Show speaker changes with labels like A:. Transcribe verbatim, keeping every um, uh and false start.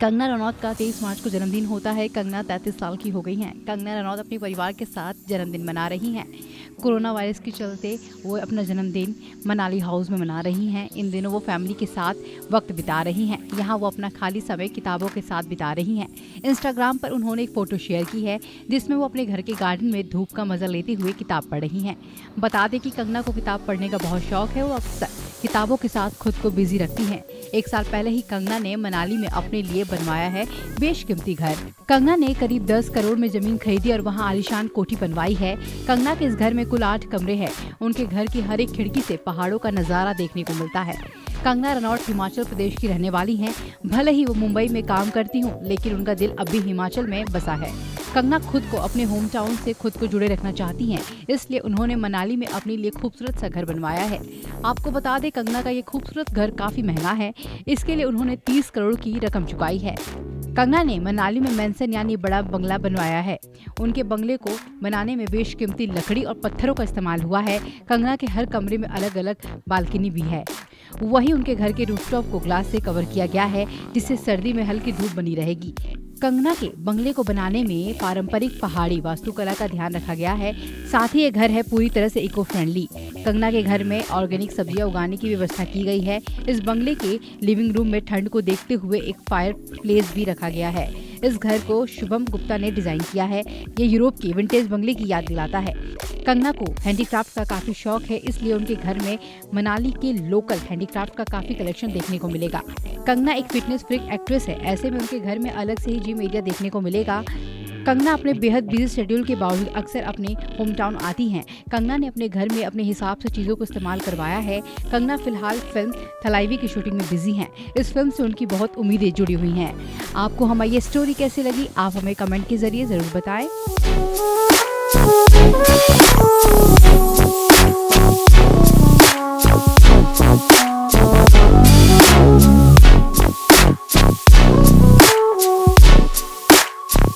A: कंगना रनौत का तेईस मार्च को जन्मदिन होता है। कंगना तैंतीस साल की हो गई हैं। कंगना रनौत अपने परिवार के साथ जन्मदिन मना रही हैं। कोरोना वायरस के चलते वो अपना जन्मदिन मनाली हाउस में मना रही हैं। इन दिनों वो फैमिली के साथ वक्त बिता रही हैं। यहाँ वो अपना खाली समय किताबों के साथ बिता रही हैं। इंस्टाग्राम पर उन्होंने एक फोटो शेयर की है जिसमें वो अपने घर के गार्डन में धूप का मजा लेते हुए किताब पढ़ रही हैं। बता दें कि कंगना को किताब पढ़ने का बहुत शौक है। वो अक्सर किताबों के साथ खुद को बिजी रखती हैं। एक साल पहले ही कंगना ने मनाली में अपने लिए बनवाया है बेशकीमती घर। कंगना ने करीब दस करोड़ में जमीन खरीदी और वहां आलीशान कोठी बनवाई है। कंगना के इस घर में कुल आठ कमरे हैं। उनके घर की हर एक खिड़की से पहाड़ों का नजारा देखने को मिलता है। कंगना रनौत हिमाचल प्रदेश की रहने वाली हैं। भले ही वो मुंबई में काम करती हूँ, लेकिन उनका दिल अब भी हिमाचल में बसा है। कंगना खुद को अपने होम टाउन से खुद को जुड़े रखना चाहती हैं, इसलिए उन्होंने मनाली में अपने लिए खूबसूरत सा घर बनवाया है। आपको बता दें, कंगना का ये खूबसूरत घर काफी महंगा है। इसके लिए उन्होंने तीस करोड़ की रकम चुकाई है। कंगना ने मनाली में मेंशन यानी बड़ा बंगला बनवाया है। उनके बंगले को बनाने में बेशकीमती लकड़ी और पत्थरों का इस्तेमाल हुआ है। कंगना के हर कमरे में अलग अलग बालकनी भी है। वहीं उनके घर के रूफटॉप को ग्लास से कवर किया गया है, जिससे सर्दी में हल्की धूप बनी रहेगी। कंगना के बंगले को बनाने में पारंपरिक पहाड़ी वास्तुकला का ध्यान रखा गया है। साथ ही ये घर है पूरी तरह से इको फ्रेंडली। कंगना के घर में ऑर्गेनिक सब्जियां उगाने की व्यवस्था की गई है। इस बंगले के लिविंग रूम में ठंड को देखते हुए एक फायर प्लेस भी रखा गया है। इस घर को शुभम गुप्ता ने डिजाइन किया है। ये यूरोप के विंटेज बंगले की याद दिलाता है। कंगना को हैंडीक्राफ्ट का काफी शौक है, इसलिए उनके घर में मनाली के लोकल हैंडीक्राफ्ट का काफी कलेक्शन देखने को मिलेगा। कंगना एक फिटनेस फ्रीक एक्ट्रेस है, ऐसे में उनके घर में अलग से ही जिम एरिया देखने को मिलेगा। कंगना अपने बेहद बिजी शेड्यूल के बावजूद अक्सर अपने होम टाउन आती हैं। कंगना ने अपने घर में अपने हिसाब से चीजों को इस्तेमाल करवाया है। कंगना फिलहाल फिल्म थलाइवी की शूटिंग में बिजी हैं। इस फिल्म से उनकी बहुत उम्मीदें जुड़ी हुई हैं। आपको हमारी ये स्टोरी कैसी लगी, आप हमें कमेंट के जरिए जरूर बताएं।